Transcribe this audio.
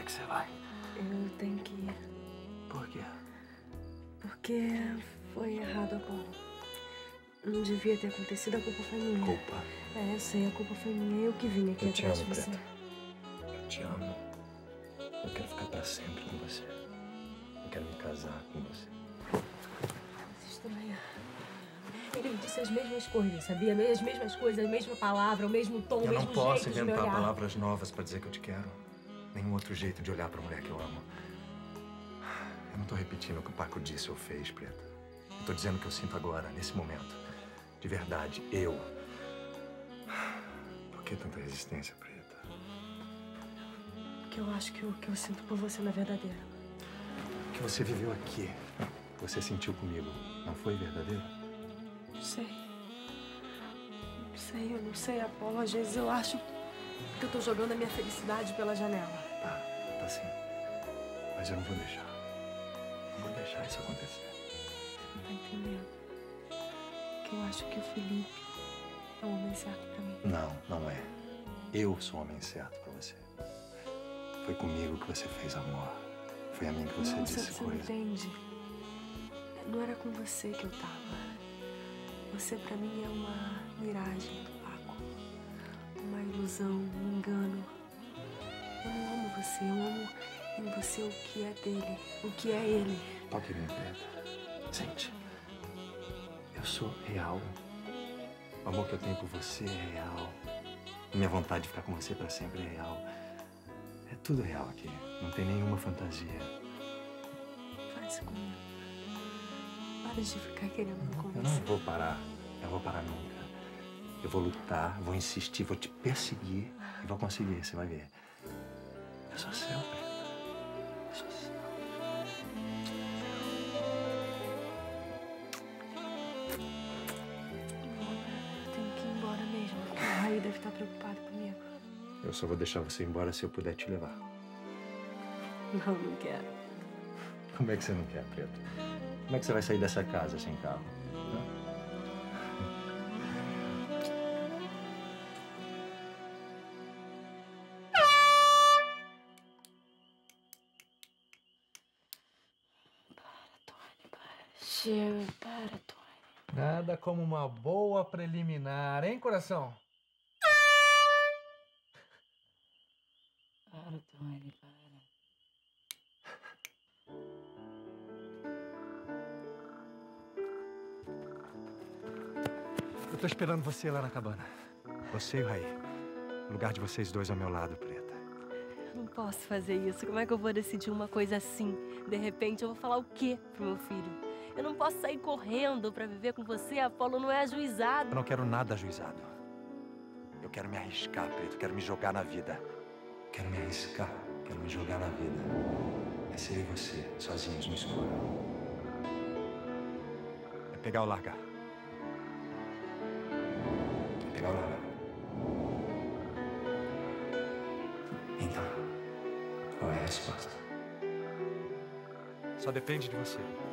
que você vai? Eu tenho que ir. Por quê? Porque foi errado, Apolo. Não devia ter acontecido, a culpa foi minha. Culpa? É, eu sei, a culpa foi minha. Eu que vim aqui Eu te atrás amo, de você. Preta. Eu te amo. Eu quero ficar pra sempre com você. Eu quero me casar com você. Vocês também. Ele me disse as mesmas coisas, sabia? As mesmas coisas, a mesma palavra, o mesmo tom, o mesmo jeito de me olhar. Eu não posso inventar palavras novas pra dizer que eu te quero. Nenhum outro jeito de olhar pra mulher que eu amo. Eu não tô repetindo o que o Paco disse ou fez, Preta. Eu tô dizendo o que eu sinto agora, nesse momento. De verdade, eu. Por que tanta resistência, Preta? Porque eu acho que o que eu sinto por você não é verdadeiro. O que você viveu aqui, você sentiu comigo, não foi verdadeiro? Não sei. Não sei, eu não sei, Apolo. Às vezes eu acho que eu tô jogando a minha felicidade pela janela. Tá sim. Mas eu não vou deixar. Não vou deixar isso acontecer. Não tá entendendo? Que eu acho que o Felipe é o homem certo pra mim. Não, não é. Eu sou o homem certo pra você. Foi comigo que você fez amor. Foi a mim que você disse Você coisas. não entende. Não era com você que eu tava. Você pra mim é uma miragem do Paco. Uma ilusão, um engano. Eu não amo você, eu amo em você o que é dele, o que é ele. Toque em mim, Preta. Sente. Eu sou real. O amor que eu tenho por você é real. Minha vontade de ficar com você pra sempre é real. É tudo real aqui. Não tem nenhuma fantasia. Faz comigo. Para de ficar querendo me Eu convencer. não vou parar. Eu não vou parar nunca. Eu vou lutar, vou insistir, vou te perseguir e vou conseguir, você vai ver. Eu sou seu, Preta. Eu sou seu. Eu tenho que ir embora mesmo. Porque o Raí deve estar preocupado comigo. Eu só vou deixar você embora se eu puder te levar. Não quero. Como é que você não quer, Preta? Como é que você vai sair dessa casa sem carro? Hã? Chega, para, Tony. Nada como uma boa preliminar, hein, coração? Para, Tony, para. Eu tô esperando você lá na cabana. Você e o Raí. O lugar de vocês dois ao meu lado, Preta. Eu não posso fazer isso. Como é que eu vou decidir uma coisa assim? De repente, eu vou falar o quê pro meu filho? Eu não posso sair correndo pra viver com você. Apolo não é ajuizado. Eu não quero nada ajuizado. Eu quero me arriscar, Preta. Eu quero me jogar na vida. Quero me arriscar. Quero me jogar na vida. É ser eu e você, sozinhos no escuro. É pegar ou largar. É pegar ou largar. Então, qual é a resposta? Só depende de você.